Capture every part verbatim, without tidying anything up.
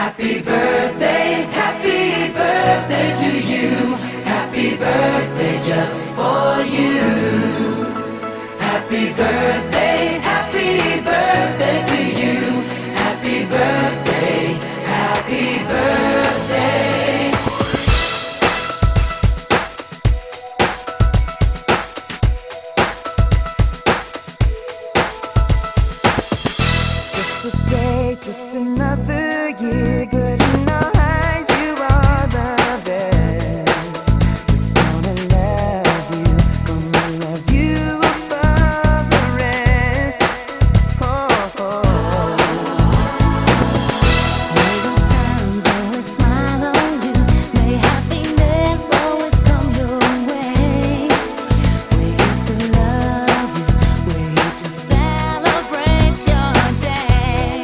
Happy birthday, happy birthday to you. Happy birthday just for you. Happy birthday, happy birthday to you. Happy birthday, happy birthday. Just a day, just another year, good in our eyes, you are the best. We're gonna love you, gonna love you above the rest. Oh, oh. May good times always smile on you, may happiness always come your way. We're here to love you, we're here to celebrate your day.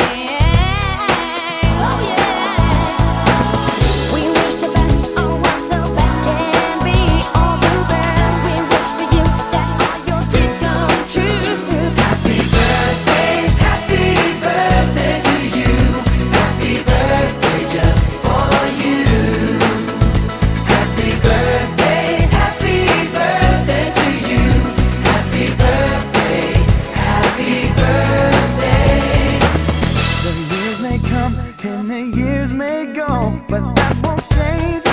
Oh yeah. We wish the best on what the best can be, all the best. We wish for you that all your dreams come true. Happy birthday, happy birthday to you. Happy birthday just for you. Happy birthday, happy birthday to you. Happy birthday, happy birthday. The years may come and the years may go, but that won't change